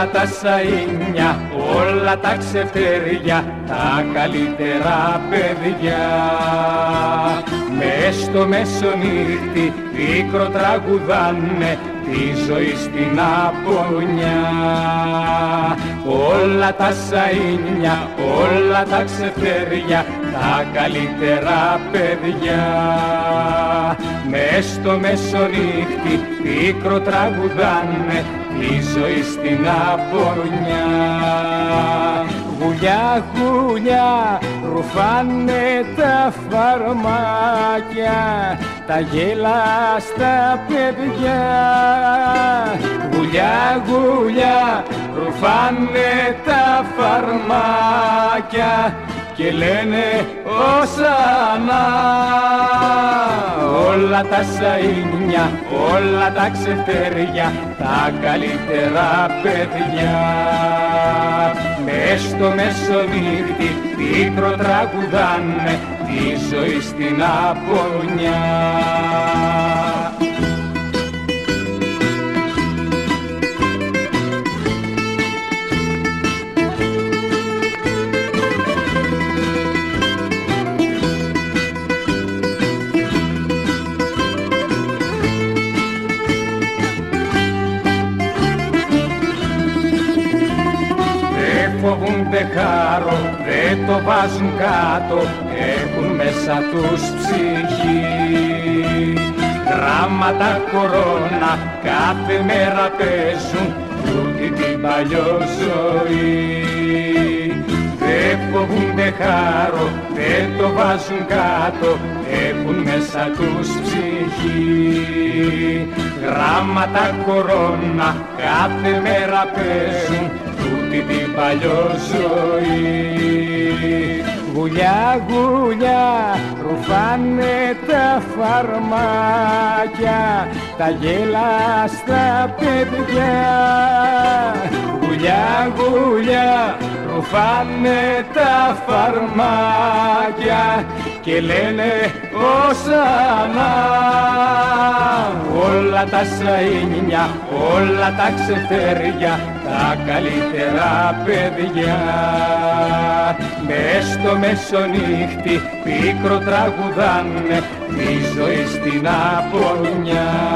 όλα τα σαΐνια, όλα τα ξεφτέρια, τα καλύτερα παιδιά. Μες στο μεσονύχτη πίκρο τραγουδάνε τη ζωή στην απονιά. Όλα τα σαΐνια, όλα τα ξεφτέρια, τα καλύτερα παιδιά. Μες στο μεσονύχτη πίκρο τραγουδάνε τη ζωή στην απονιά. Γουλιά, γουλιά, ρουφάνε τα φαρμάκια, τα γελάστα παιδιά. Γουλιά, γουλιά, ρουφάνε τα φαρμάκια και λένε Ωσανά. Όλα τα σαΐνια, όλα τα ξεφτέρια, τα καλύτερα παιδιά. Μες στο μεσονύχτη πίκρο τραγουδάνε τη ζωή στην απονιά. Φοβούνται χάρο, δεν το βάζουν κάτω, έχουν μέσα τους ψυχή. Γράμματα κορώνα κάθε μέρα παίζουν τούτη την παλιό ζωή. Δεν φοβούνται χάρο, δεν το βάζουν κάτω, έχουν μέσα τους ψυχή. Γράμματα κορώνα κάθε μέρα παίζουν την παλιό ζωή. Γουλιά, γουλιά, ρουφάνε τα φαρμάκια, τα γελάστα παιδιά. Γουλιά, γουλιά, ρουφάνε τα φαρμάκια και λένε Ωσανά. Όλα τα σαΐνια, όλα τα ξεφτέρια, τα καλύτερα παιδιά. Μες στο μεσονύχτη πίκρο τραγουδάνε τη ζωή στην απονιά.